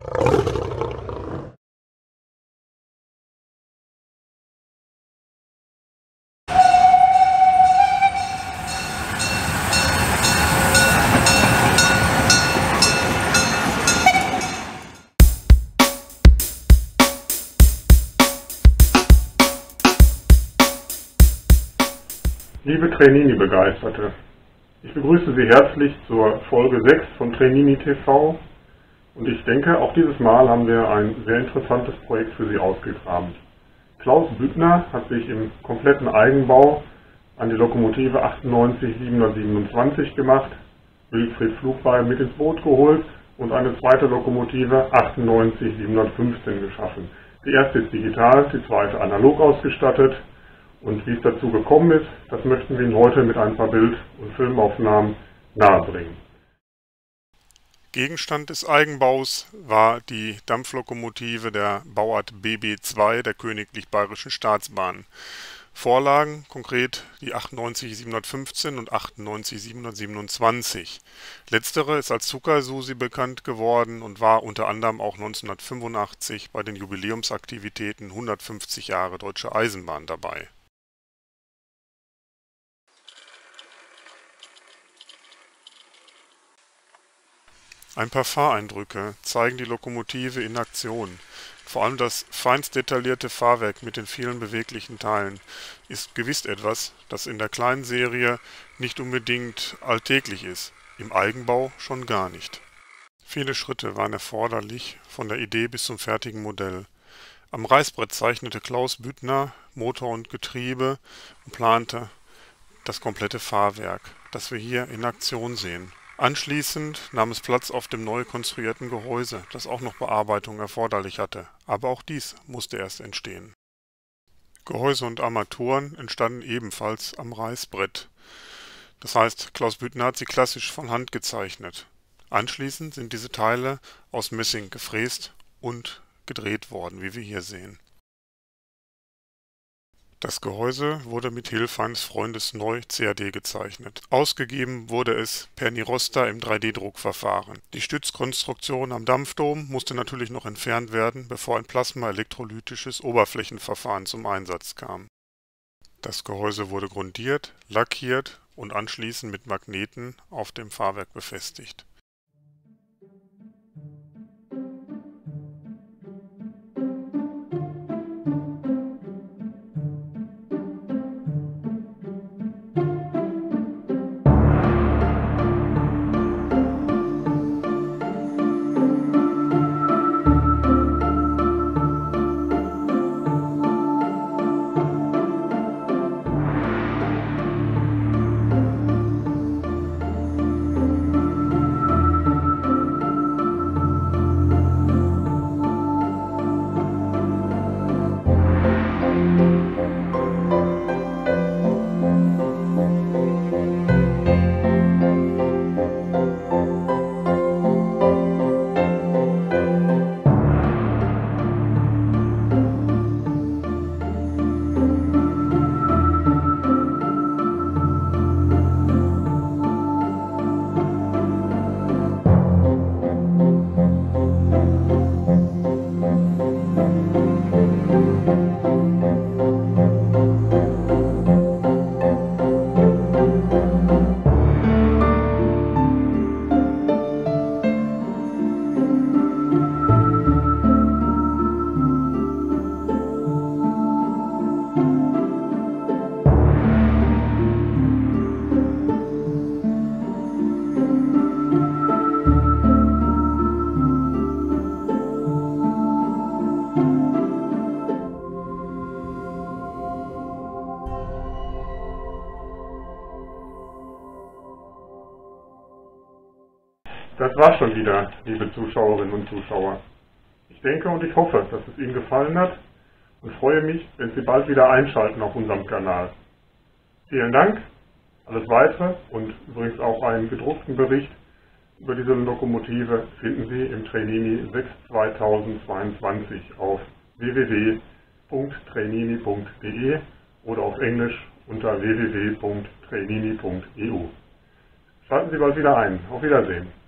Liebe Trainini-Begeisterte, ich begrüße Sie herzlich zur Folge 6 von Trainini TV und ich denke, auch dieses Mal haben wir ein sehr interessantes Projekt für Sie ausgegraben. Klaus Büttner hat sich im kompletten Eigenbau an die Lokomotive 98727 gemacht, Wilfried Flugbeil mit ins Boot geholt und eine zweite Lokomotive 98715 geschaffen. Die erste ist digital, die zweite analog ausgestattet. Und wie es dazu gekommen ist, das möchten wir Ihnen heute mit ein paar Bild- und Filmaufnahmen nahebringen. Gegenstand des Eigenbaus war die Dampflokomotive der Bauart BB2 der Königlich Bayerischen Staatsbahnen. Vorlagen konkret die 98715 und 98727. Letztere ist als Zuckersusi bekannt geworden und war unter anderem auch 1985 bei den Jubiläumsaktivitäten 150 Jahre Deutsche Eisenbahn dabei. Ein paar Fahreindrücke zeigen die Lokomotive in Aktion. Vor allem das feinst detaillierte Fahrwerk mit den vielen beweglichen Teilen ist gewiss etwas, das in der kleinen Serie nicht unbedingt alltäglich ist, im Eigenbau schon gar nicht. Viele Schritte waren erforderlich, von der Idee bis zum fertigen Modell. Am Reißbrett zeichnete Klaus Büttner Motor und Getriebe und plante das komplette Fahrwerk, das wir hier in Aktion sehen. Anschließend nahm es Platz auf dem neu konstruierten Gehäuse, das auch noch Bearbeitung erforderlich hatte, aber auch dies musste erst entstehen. Gehäuse und Armaturen entstanden ebenfalls am Reißbrett. Das heißt, Klaus Büttner hat sie klassisch von Hand gezeichnet. Anschließend sind diese Teile aus Messing gefräst und gedreht worden, wie wir hier sehen. Das Gehäuse wurde mit Hilfe eines Freundes neu CAD gezeichnet. Ausgegeben wurde es per Niroster im 3D-Druckverfahren. Die Stützkonstruktion am Dampfdom musste natürlich noch entfernt werden, bevor ein plasmaelektrolytisches Oberflächenverfahren zum Einsatz kam. Das Gehäuse wurde grundiert, lackiert und anschließend mit Magneten auf dem Fahrwerk befestigt. Das war's schon wieder, liebe Zuschauerinnen und Zuschauer. Ich denke und ich hoffe, dass es Ihnen gefallen hat und freue mich, wenn Sie bald wieder einschalten auf unserem Kanal. Vielen Dank. Alles Weitere und übrigens auch einen gedruckten Bericht über diese Lokomotive finden Sie im Trainini 6 2022 auf www.trainini.de oder auf Englisch unter www.trainini.eu. Schalten Sie bald wieder ein. Auf Wiedersehen.